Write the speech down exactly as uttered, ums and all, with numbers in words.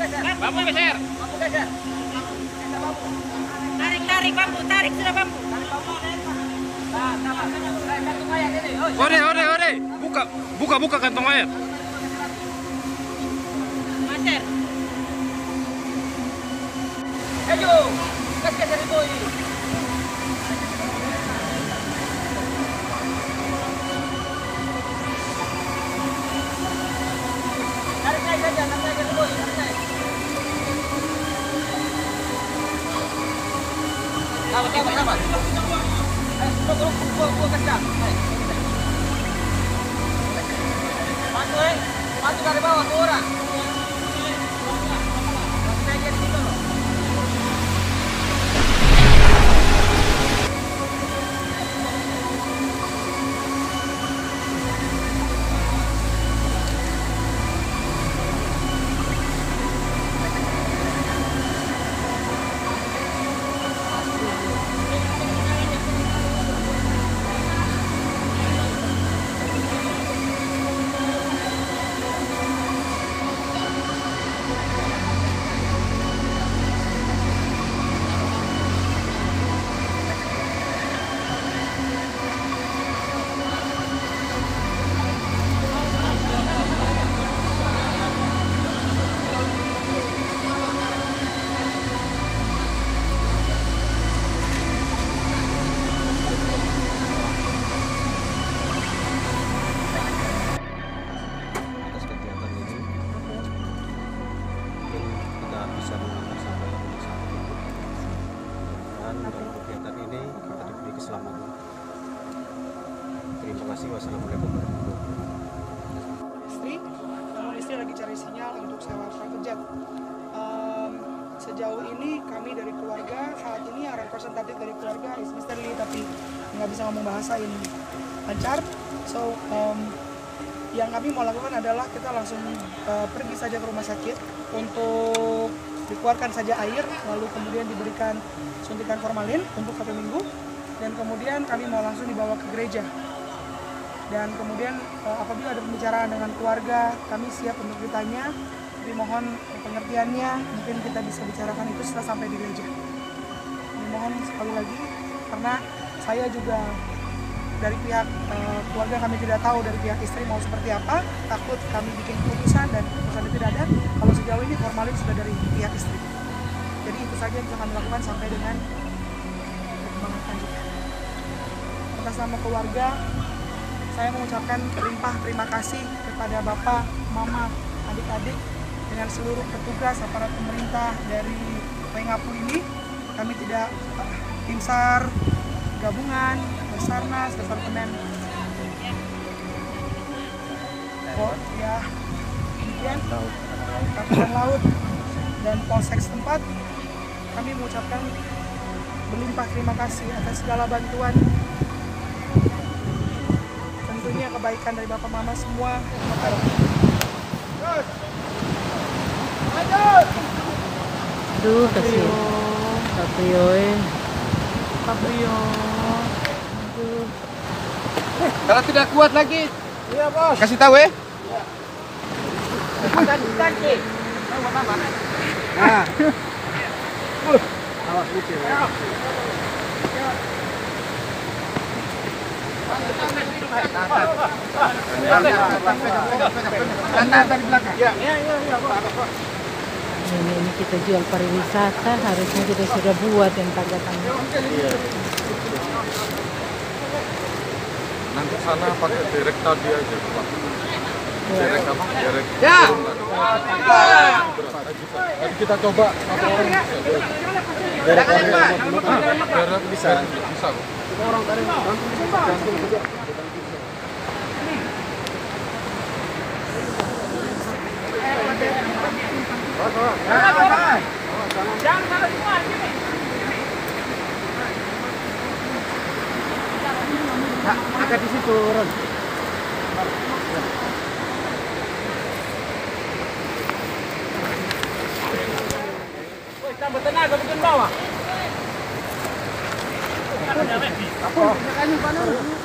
Bambu geser. Bambu geser. Tarik, tarik bambu, tarik sudah bambu. Nah, sama. Saya gantung air ini. Ore, ore, ore. Buka, buka, buka kantong air. Master. Ayo, gas geser itu ini. Tarik naik saja, tarik naik dulu, tarik naik. Sabar, sabar, sabar. Eh, tunggu, tunggu, tunggu, tunggu, kencang. Maju, eh. Maju dari bawah, tuh orang. Naik dari situ loh. Atas kegiatan ini mungkin kita bisa mengantar sampai ke rumah sakit dan dalam kegiatan ini kita diberi keselamatan. Terima kasih. Wassalamualaikum warahmatullahi wabarakatuh. Istri, namun istri lagi cari sinyal untuk sewa private jet. Um, sejauh ini kami dari keluarga saat ini yang representatif dari keluarga is mister Lee, tapi nggak bisa ngomong bahasa ini lancar. So um, yang kami mau lakukan adalah kita langsung uh, pergi saja ke rumah sakit untuk dikeluarkan saja air, lalu kemudian diberikan suntikan formalin untuk satu minggu, dan kemudian kami mau langsung dibawa ke gereja. Dan kemudian uh, apabila ada pembicaraan dengan keluarga, kami siap untuk ditanya, tapi mohon pengertiannya, mungkin kita bisa bicarakan itu setelah sampai di gereja. Kami mohon sekali lagi, karena saya juga dari pihak uh, keluarga kami tidak tahu dari pihak istri mau seperti apa, takut kami bikin keputusan dan keputusan itu tidak ada. Kalau sejauh ini formalin sudah dari pihak istri. Jadi itu saja yang bisa kami lakukan sampai dengan perkembangan selanjutnya. Atas nama keluarga, saya mengucapkan limpah terima kasih kepada Bapak, Mama, adik-adik, dengan seluruh petugas aparat pemerintah dari Wengapu ini. Kami tidak uh, tim SAR, gabungan, Basarnas, Departemen oh, ya, kemudian Angkatan Laut dan Polsek setempat. Kami mengucapkan berlimpah terima kasih atas segala bantuan, tentunya kebaikan dari Bapak Mama semua. Aduh, kasih Caprio, eh. Caprio. Aduh. Kalau tidak kuat lagi, Iya, Bos. kasih tahu ya. Kaki. Nah, Awas lucu. kanan dari belakang. Iya, iya, iya, Pak. Ini, ini kita jual pariwisata, harusnya kita sudah buat yang tanda-tanda. Nanti sana pakai direct tadi aja Pak. Direct apa? Direct. Ya. Tadi kita coba satu orang bisa. Direct direct bisa bisa kok. Kita orang dari langsung langsung saja. Jangan salah semua sini. Agak di situ, Ron. Woi, tambah tenaga bikin bawah. Apa? Apa? Kayu panas.